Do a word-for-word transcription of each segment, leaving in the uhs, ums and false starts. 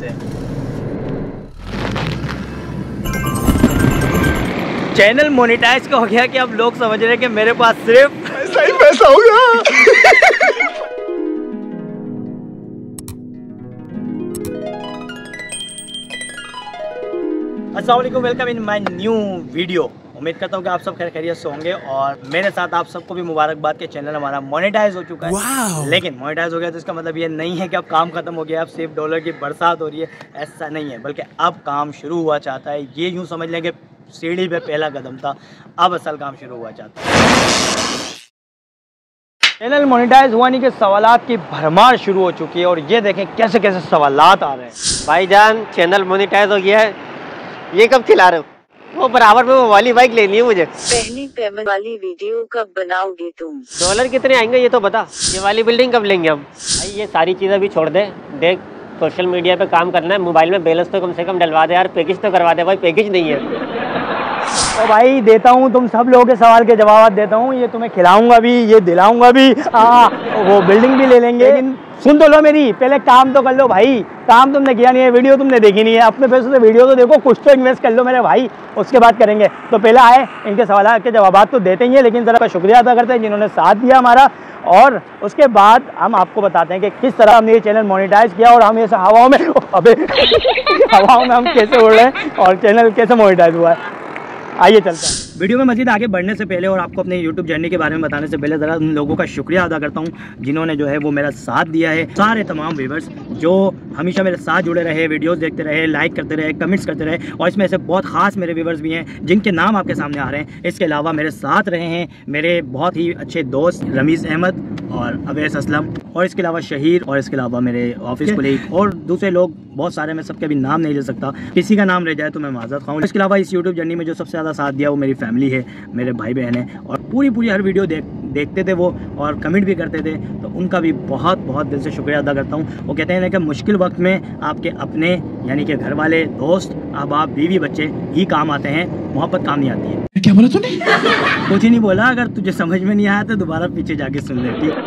से। Channel monetise का हो गया कि अब लोग समझ रहे हैं कि मेरे पास सिर्फ ऐसा ही पैसा होगा। अस्सलाम वालेकुम, welcome in my new video. उम्मीद करता हूँ कि आप सब खैर खैरियत से होंगे और मेरे साथ आप सबको भी मुबारकबाद के चैनल हमारा मोनेटाइज हो चुका है। wow. लेकिन मोनेटाइज हो गया तो इसका मतलब ये नहीं है कि अब काम खत्म हो गया, अब सिर्फ डॉलर की बरसात हो रही है, ऐसा नहीं है, बल्कि अब काम शुरू हुआ चाहता है। ये यूँ समझ लें कि सीढ़ी पे पहला कदम था, अब असल काम शुरू हुआ चाहता है। चैनल मोनेटाइज हुआनी के सवालात की भरमार शुरू हो चुकी है और ये देखें कैसे कैसे सवालात आ रहे हैं। भाईजान चैनल मोनेटाइज हो गया है, ये कब खिला रहे हो? वो बराबर में वो वाली बाइक लेनी है मुझे। पहली पेमेंट वाली वीडियो कब बनाओगे तुम? डॉलर कितने आएंगे ये तो बता। ये वाली बिल्डिंग कब लेंगे हम? भाई ये सारी चीज़ें भी छोड़ दे, देख सोशल मीडिया पे काम करना है, मोबाइल में बैलेंस तो कम से कम डलवा दे यार, पैकेज तो करवा दे भाई, पैकेज नहीं है। तो भाई देता हूँ, तुम सब लोगों के सवाल के जवाब देता हूँ, ये तुम्हें खिलाऊंगा भी, ये दिलाऊंगा भी, आ, वो बिल्डिंग भी ले लेंगे। लेकिन सुन तो लो मेरी, पहले काम तो कर लो भाई। काम तुमने किया नहीं है, वीडियो तुमने देखी नहीं है, अपने पैसों से वीडियो तो देखो, कुछ तो इन्वेस्ट कर लो मेरे भाई, उसके बाद करेंगे। तो पहले आए, इनके सवाल के जवाब तो देते ही हैं, लेकिन ज़रा शुक्रिया अदा करते हैं जिन्होंने साथ दिया हमारा, और उसके बाद हम आपको बताते हैं कि किस तरह हमने ये चैनल मोनेटाइज किया और हम ऐसे हवाओं में अबे हवाओं में हम कैसे उड़ रहे हैं और चैनल कैसे मोनेटाइज हुआ है। आइए चलते हैं। वीडियो में मज़ीद आगे बढ़ने से पहले और आपको अपने यूट्यूब जर्नी के बारे में बताने से पहले ज़रा उन लोगों का शुक्रिया अदा करता हूँ जिन्होंने जो है वो मेरा साथ दिया है। सारे तमाम व्यूवर्स जो हमेशा मेरे साथ जुड़े रहे, वीडियोस देखते रहे, लाइक करते रहे, कमेंट्स करते रहे, और इसमें से बहुत ख़ास मेरे व्यूवर्स भी हैं जिनके नाम आपके सामने आ रहे हैं। इसके अलावा मेरे साथ रहे हैं मेरे बहुत ही अच्छे दोस्त रमीज़ अहमद और अवैस असलम, और इसके अलावा शहीर, और इसके अलावा मेरे ऑफिस कोलीग और दूसरे लोग बहुत सारे, मैं सबके भी नाम नहीं ले सकता, किसी का नाम रह जाए तो मैं माज़रत खाऊँ। इसके अलावा इस यूट्यूब जर्नी में जो सबसे ज़्यादा साथ दिया वो मेरी फैमिली है, मेरे भाई बहन हैं, और पूरी पूरी हर वीडियो देख देखते थे वो और कमेंट भी करते थे, तो उनका भी बहुत बहुत दिल से शुक्रिया अदा करता हूँ। वो कहते हैं कि मुश्किल वक्त में आपके अपने यानी कि घर वाले, दोस्त, अहबाब, बीवी, बच्चे ही काम आते हैं, मोहब्बत काम नहीं आती है। क्या बोला तूने? कुछ ही नहीं बोला, अगर तुझे समझ में नहीं आया तो दोबारा पीछे जाके सुन ले, ठीक।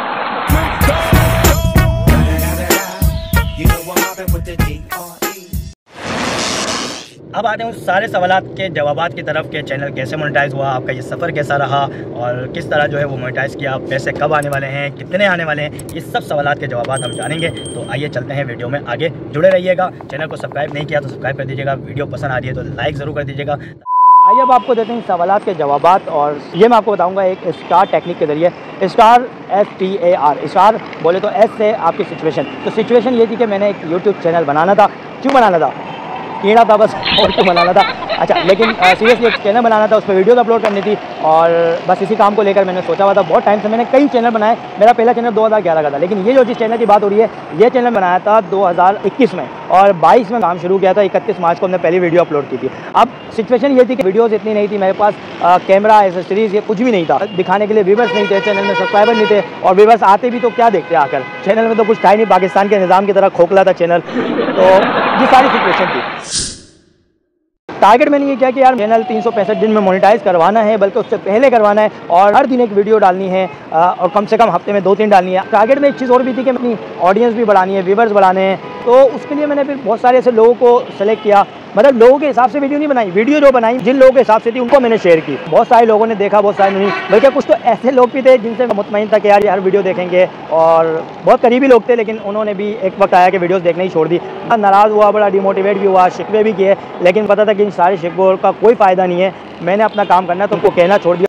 अब आते हैं उस सारे सवालात के जवाबात की तरफ के चैनल कैसे मोनेटाइज हुआ, आपका ये सफ़र कैसा रहा और किस तरह जो है वो मोनेटाइज किया, पैसे कब आने वाले हैं, कितने आने वाले हैं, ये सब सवालात के जवाबात हम जानेंगे। तो आइए चलते हैं वीडियो में, आगे जुड़े रहिएगा। चैनल को सब्सक्राइब नहीं किया तो सब्सक्राइब कर दीजिएगा, वीडियो पसंद आ रही है तो लाइक ज़रूर कर दीजिएगा। आइए अब आपको देते हैं सवालात के जवाबात, और ये मैं आपको बताऊंगा एक स्टार टेक्निक के ज़रिए। Star S T A R, star बोले तो एस से आपकी सिचुएशन। तो सिचुएशन ये थी कि मैंने एक यूट्यूब चैनल बनाना था। क्यों बनाना था? कीड़ा था बस, और क्यों बनाना था। अच्छा, लेकिन सीरियसली एक चैनल बनाना था, उस पर वीडियोज़ अपलोड करनी थी, और बस इसी काम को लेकर मैंने सोचा हुआ था। बहुत टाइम से मैंने कई चैनल बनाए, मेरा पहला चैनल दो हज़ार ग्यारह का था, लेकिन ये जो जिस चैनल की बात हो रही है, ये चैनल बनाया था दो हज़ार इक्कीस में, और बाईस में काम शुरू किया था। इकतीस मार्च को हमने पहली वीडियो अपलोड की थी। अब सिचुएशन ये थी कि वीडियोज़ इतनी नहीं थी मेरे पास, आ, कैमरा, एसेसरीज, ये कुछ भी नहीं था, दिखाने के लिए व्यूवर्स नहीं थे, चैनल में सब्सक्राइबर नहीं थे, और व्यूवर्स आते भी तो क्या देखते आकर, चैनल में तो कुछ था ही नहीं, पाकिस्तान के निज़ाम की तरह खोखला था चैनल। तो ये सारी सिचुएशन थी। टारगेट मैंने ये किया कि यार चैनल तीन सौ पैंसठ दिन में मोनेटाइज करवाना है, बल्कि उससे पहले करवाना है, और हर दिन एक वीडियो डालनी है, और कम से कम हफ्ते में दो तीन डालनी है। टारगेट में एक चीज़ और भी थी कि अपनी ऑडियंस भी बढ़ानी है, व्यूवर्स बढ़ाने हैं। तो उसके लिए मैंने फिर बहुत सारे ऐसे लोगों को सेलेक्ट किया, मतलब लोगों के हिसाब से वीडियो नहीं बनाई, वीडियो जो बनाई जिन लोगों के हिसाब से थी उनको मैंने शेयर की। बहुत सारे लोगों ने देखा, बहुत सारे नहीं, बल्कि कुछ तो ऐसे लोग भी थे जिनसे मुतमईन था कि यार ये हर वीडियो देखेंगे, और बहुत करीबी लोग थे, लेकिन उन्होंने भी एक वक्त आया कि वीडियोस देखना ही छोड़ दी। नाराज़ हुआ, बड़ा डिमोटिवेट भी हुआ, शिकवे भी किए, लेकिन पता था कि इन सारे शिकवों का कोई फ़ायदा नहीं है, मैंने अपना काम करना है तो उनको कहना छोड़ दिया,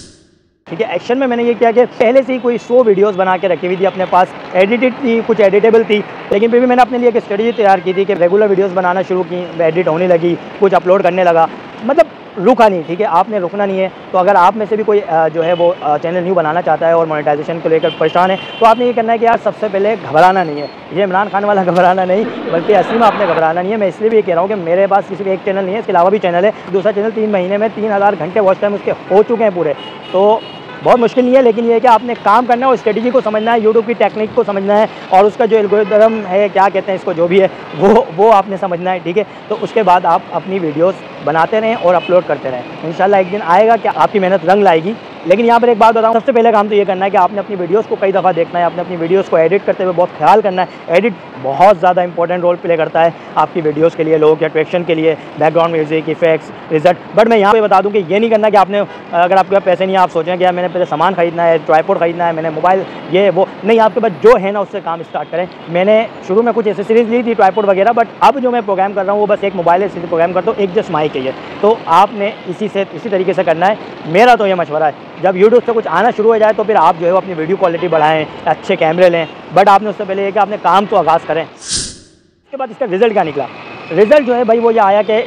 ठीक है। एक्शन में मैंने ये किया कि पहले से ही कोई सौ वीडियोस बना के रखी हुई थी अपने पास, एडिटेड थी, कुछ एडिटेबल थी, लेकिन फिर भी मैंने अपने लिए एक स्ट्रेटजी तैयार की थी कि रेगुलर वीडियोस बनाना शुरू की, एडिट होने लगी, कुछ अपलोड करने लगा, मतलब रुका नहीं, ठीक है। आपने रुकना नहीं है। तो अगर आप में से भी कोई जो है वो चैनल न्यू बनाना चाहता है और मोनेटाइजेशन को लेकर परेशान है, तो आपने ये करना है कि यार सबसे पहले घबराना नहीं है। ये इमरान खान वाला घबराना नहीं, बल्कि असली में आपने घबराना नहीं है। मैं इसलिए भी ये कह रहा हूँ कि मेरे पास किसी का एक चैनल नहीं है, इसके अलावा भी चैनल है। दूसरा चैनल तीन महीने में तीन हज़ार घंटे वॉच टाइम उसके हो चुके हैं पूरे, तो बहुत मुश्किल नहीं है। लेकिन ये है कि आपने काम करना है और स्ट्रेटजी को समझना है, यूट्यूब की टेक्निक को समझना है, और उसका जो एल्गोरिथम है, क्या कहते हैं इसको, जो भी है, वो वो आपने समझना है, ठीक है। तो उसके बाद आप अपनी वीडियोस बनाते रहें और अपलोड करते रहें। इंशाल्लाह एक दिन आएगा कि आपकी मेहनत रंग लाएगी। लेकिन यहाँ पर एक बात बताऊँ, सबसे पहले काम तो ये करना है कि आपने अपनी वीडियोस को कई दफ़ा देखना है, आपने अपनी वीडियोस को एडिट करते हुए बहुत ख्याल करना है। एडिट बहुत ज़्यादा इंपॉर्टेंट रोल प्ले करता है आपकी वीडियोस के लिए, लोगों के अट्रैक्शन के लिए, background music, effects, result. But मैं यहाँ पे बता दूँ कि ये नहीं करना कि आपने, अगर आपके पास पैसे नहीं है, आप सोचें कि यार मैंने पहले सामान खरीदना है, ट्राइपॉड खरीदना है, मैंने मोबाइल ये वो नहीं, आपके पास जो है ना उससे काम स्टार्ट करें। मैंने शुरू में कुछ एसेसरीज ली थी, ट्राइपॉड वगैरह, बट अब जो मैं प्रोग्राम कर रहा हूँ वो बस एक मोबाइल है, प्रोग्राम करता हूँ, एक जस्ट माइक है ये। तो आपने इसी से इसी तरीके से करना है। मेरा तो ये मशवरा है, जब यूट्यूब से कुछ आना शुरू हो जाए तो फिर आप जो है वो अपनी वीडियो क्वालिटी बढ़ाएं, अच्छे कैमरे लें, बट आपने उससे पहले ये कि आपने काम तो आगाज़ करें। उसके बाद इसका रिज़ल्ट क्या निकला? रिज़ल्ट जो है भाई वो ये आया कि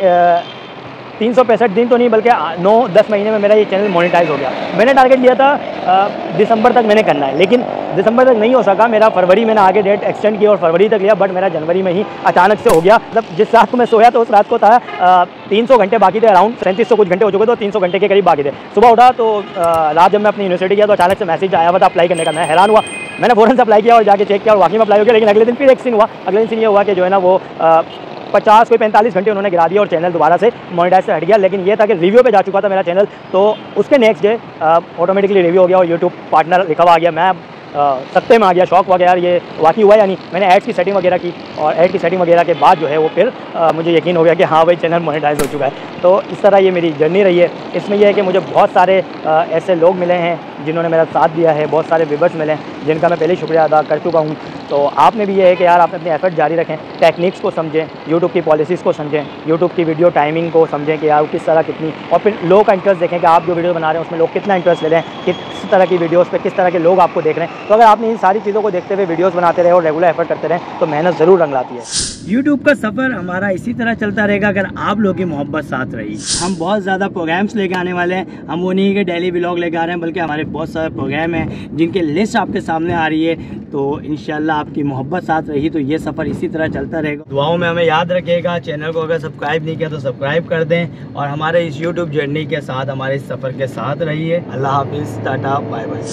तीन सौ पैंसठ दिन तो नहीं बल्कि नौ दस महीने में मेरा ये चैनल मोनेटाइज हो गया। मैंने टारगेट लिया था आ, दिसंबर तक मैंने करना है, लेकिन दिसंबर तक नहीं हो सका। मेरा फरवरी मैंने आगे डेट एक्सटेंड की और फरवरी तक लिया, बट मेरा जनवरी में ही अचानक से हो गया। मतलब जिस रात को मैं सोया तो उस रात को था तीन सौ घंटे बाकी थे, अराउंड सैंतीस सौ कुछ घंटे हो चुके थे, तीन सौ घंटे के करीब बाकी थे। सुबह उठा तो आ, रात जब मैं अपनी यूनिवर्सिटी गया तो अचानक से मैसेज आया हुआ था अप्लाई करने का। मैं हैरान हुआ, मैंने फ़ौरन से अप्लाई किया और जाके चेक किया और वाकई में अप्लाई हो गया। लेकिन अगले दिन फिर एक सीन हुआ, अगले दिन सीन ये हुआ कि जो है ना वो आ, पचास कोई पैंतालीस घंटे उन्होंने गिरा दिया और चैनल दोबारा से मोनेटाइज से हट गया। लेकिन ये था कि रिव्यू पे जा चुका था मेरा चैनल, तो उसके नेक्स्ट डे ऑटोमेटिकली रिव्यू हो गया और यूट्यूब पार्टनर लिखा हुआ आ गया। मैं सत्ते में आ गया, शौक हुआ कि यार ये वाकई हुआ या नहीं। मैंने एड्स की सेटिंग वगैरह की और एड की सेटिंग वगैरह के बाद जो है वो फिर आ, मुझे यकीन हो गया कि हाँ भाई चैनल मोनेटाइज हो चुका है। तो इस तरह ये मेरी जर्नी रही है। इसमें यह है कि मुझे बहुत सारे आ, ऐसे लोग मिले हैं जिन्होंने मेरा साथ दिया है, बहुत सारे व्यूअर्स मिले हैं जिनका मैं पहले शुक्रिया अदा कर चुका हूँ। तो आपने भी ये है कि यार आपने अपने एफर्ट जारी रखें, टेक्निक्स को समझें, यूट्यूब की पॉलिसीज़ को समझें, यूट्यूब की वीडियो टाइमिंग को समझें कि यार किस तरह कितनी, और फिर लोग का इंटरेस्ट देखें कि आप जो वीडियो बना रहे हैं उसमें लोग कितना इंटरेस्ट ले रहे हैं, किस तरह की वीडियोस पे किस तरह के लोग आपको देख रहे हैं। तो अगर आपने इन सारी चीज़ों को देखते हुए वीडियोस बनाते रहे और रेगुलर एफर्ट करते रहें तो मेहनत ज़रूर रंग लाती है। यूट्यूब का सफ़र हमारा इसी तरह चलता रहेगा अगर आप लोगों की मोहब्बत साथ रही। हम बहुत ज़्यादा प्रोग्राम्स लेके आने वाले हैं। हम वो नहीं कि डेली व्लॉग लेके आ रहे हैं, बल्कि हमारे बहुत सारे प्रोग्राम हैं जिनके लिस्ट आपके सामने आ रही है। तो इंशाल्लाह आपकी मोहब्बत साथ रही तो ये सफ़र इसी तरह चलता रहेगा। दुआओं में हमें याद रखिएगा। चैनल को अगर सब्सक्राइब नहीं किया तो सब्सक्राइब कर दें और हमारे इस यूट्यूब जर्नी के साथ, हमारे इस सफ़र के साथ रहिए। अल्लाह हाफिज़, टाटा, बाय बाय।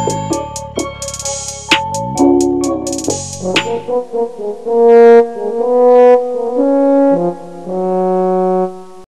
Oh,